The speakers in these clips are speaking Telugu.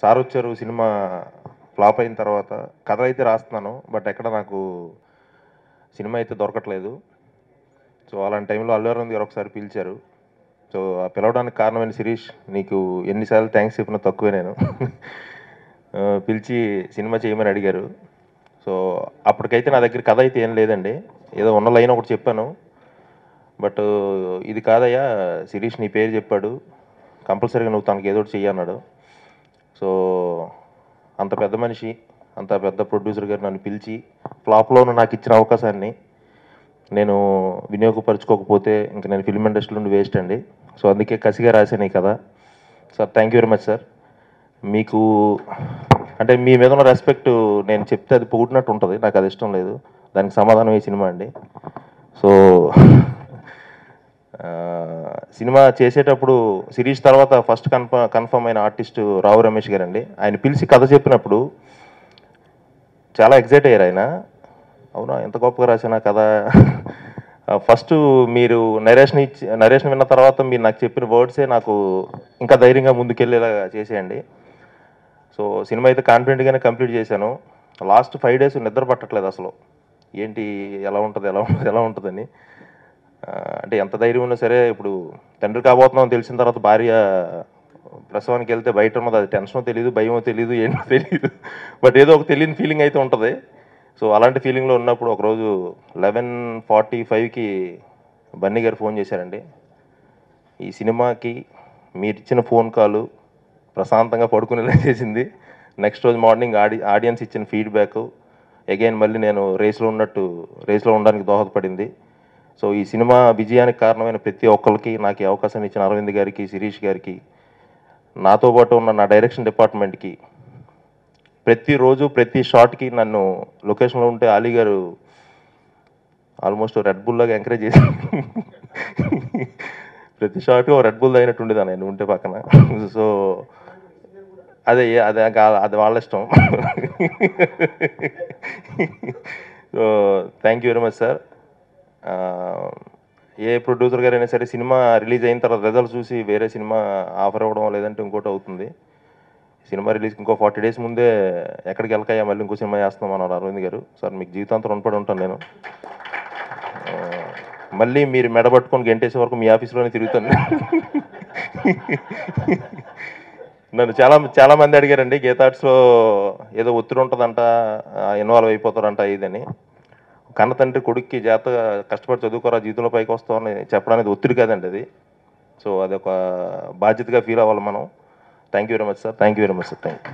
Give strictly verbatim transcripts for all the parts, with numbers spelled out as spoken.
సార్ వచ్చారు సినిమా ఫ్లాప్ అయిన తర్వాత కథ అయితే రాస్తున్నాను, బట్ ఎక్కడ నాకు సినిమా అయితే దొరకట్లేదు. సో అలాంటి టైంలో అల్లు అరవింద్ గారు ఒకసారి పిలిచారు. సో ఆ పిలవడానికి కారణమైన శిరీష్, నీకు ఎన్నిసార్లు థ్యాంక్స్ చెప్పినా తక్కువే నేను. పిలిచి సినిమా చేయమని అడిగారు. సో అప్పటికైతే నా దగ్గర కథ అయితే ఏం లేదండి, ఏదో ఉన్న లైన్ ఒకటి చెప్పాను. బట్ ఇది కాదయ్యా, శిరీష్ నీ పేరు చెప్పాడు, కంపల్సరీగా నువ్వు తనకి ఏదో ఒకటి చెయ్యన్నాడు. సో అంత పెద్ద మనిషి, అంత పెద్ద ప్రొడ్యూసర్ గారు నన్ను పిలిచి ఫ్లాప్లోనూ నాకు ఇచ్చిన అవకాశాన్ని నేను వినియోగపరచుకోకపోతే ఇంక నేను ఫిల్మ్ ఇండస్ట్రీ నుండి వేస్ట్ అండి. సో అందుకే కసిగా రాశాను ఈ కదా. Sir thank you very much sir. మీకు అంటే మీ మీద ఉన్న రెస్పెక్ట్ నేను చెప్తే అది పొగిడినట్టు ఉంటుంది, నాకు అది ఇష్టం లేదు. దానికి సమాధానం ఈ సినిమా అండి. సో సినిమా చేసేటప్పుడు శిరీష్ తర్వాత ఫస్ట్ కన్ఫర్మ్ కన్ఫర్మ్ అయిన ఆర్టిస్టు రావు రమేష్ గారు అండి. ఆయన పిలిచి కథ చెప్పినప్పుడు చాలా ఎగ్జైట్ అయ్యారు ఆయన. అవునా, ఎంత గొప్పగా రాసినా కథ. ఫస్ట్ మీరు నరేషన్ ఇచ్చి నరేషన్ విన్న తర్వాత మీరు నాకు చెప్పిన వర్డ్సే నాకు ఇంకా ధైర్యంగా ముందుకెళ్ళేలా చేసేయండి. సో సినిమా అయితే కాన్ఫిడెంట్గానే కంప్లీట్ చేశాను. లాస్ట్ ఫైవ్ డేస్ నిద్ర పట్టట్లేదు అసలు, ఏంటి ఎలా ఉంటుంది ఎలా ఉంటుంది ఎలా ఉంటుందని. అంటే ఎంత ధైర్యం ఉన్నా సరే, ఇప్పుడు తండ్రి కాబోతున్నాం తెలిసిన తర్వాత భార్య ప్రసవానికి వెళ్తే బయట ఉన్నది, అది టెన్షనో తెలియదు, భయమో తెలియదు, ఏంటో తెలియదు, బట్ ఏదో ఒక తెలియని ఫీలింగ్ అయితే ఉంటుంది. సో అలాంటి ఫీలింగ్లో ఉన్నప్పుడు ఒకరోజు లెవెన్ ఫార్టీ ఫైవ్కి బన్నీ గారు ఫోన్ చేశారండి. ఈ సినిమాకి మీరు ఇచ్చిన ఫోన్ కాలు ప్రశాంతంగా పడుకునేలా చేసింది. నెక్స్ట్ రోజు మార్నింగ్ ఆడి ఆడియన్స్ ఇచ్చిన ఫీడ్బ్యాక్ అగైన్ మళ్ళీ నేను రేస్లో ఉన్నట్టు రేస్లో ఉండడానికి దోహదపడింది. సో ఈ సినిమా విజయానికి కారణమైన ప్రతి ఒక్కరికి, నాకు ఈ అవకాశం ఇచ్చిన అరవింద్ గారికి, శిరీష్ గారికి, నాతో పాటు ఉన్న నా డైరెక్షన్ డిపార్ట్మెంట్కి, ప్రతిరోజు ప్రతి షాట్కి నన్ను లొకేషన్లో ఉంటే అలీ గారు ఆల్మోస్ట్ రెడ్ బుల్ లాగా ఎంకరేజ్ చేసి ప్రతి షాట్కి రెడ్ బుల్ అయినట్టు ఉండేదా నేను ఉంటే పక్కన. సో అదే అదే అది వాళ్ళ ఇష్టం. So thank you very much sir. ఏ ప్రొడ్యూసర్ గారైనా సరే సినిమా రిలీజ్ అయిన తర్వాత రిజల్ట్ చూసి వేరే సినిమా ఆఫర్ అవ్వడం లేదంటే ఇంకోటి అవుతుంది. సినిమా రిలీజ్కి ఇంకో ఫార్టీ డేస్ ముందే ఎక్కడికి వెళ్ళకాయా మళ్ళీ ఇంకో సినిమా చేస్తున్నాం అన్నారు అరవింద్ గారు. సార్ మీకు జీవితాంతం రుణపడి ఉంటాను నేను. మళ్ళీ మీరు మెడబట్టుకొని గంటేసే వరకు మీ ఆఫీస్లోనే తిరుగుతాను. నన్ను చాలా చాలామంది అడిగారండి, గీతార్ట్స్లో ఏదో ఒత్తిడి ఉంటుందంట, ఇన్వాల్వ్ అయిపోతారంట ఇదని. కన్న తండ్రి కొడుక్కి జాత కష్టపడి చదువుకోరా జీవితంలో పైకి వస్తామని చెప్పడానికి ఒత్తిడి కాదండి అది. సో అది ఒక బాధ్యతగా ఫీల్ అవ్వాలి మనం. Thank you very much sir. Thank you very much sir. Thank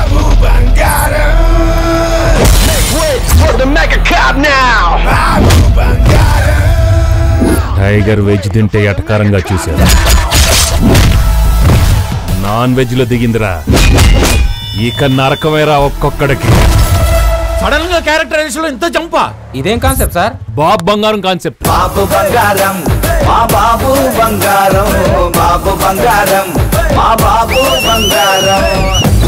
you. Tiger veg తింటే ఎటకారంగా చూశారు, నాన్ వెజ్ లో దిగిందిరా, ఇక నరకమేరా ఒక్కొక్కడికి. సడన్ గా క్యారెక్టరైజేషన్ లో ఇంత జంపా, ఇదేం కాన్సెప్ట్ సార్? బాబు బంగారం కాన్సెప్ట్. బాబు బంగారం మా బాబు బంగారం, బాబు బంగారం మా బాబు బంగారం.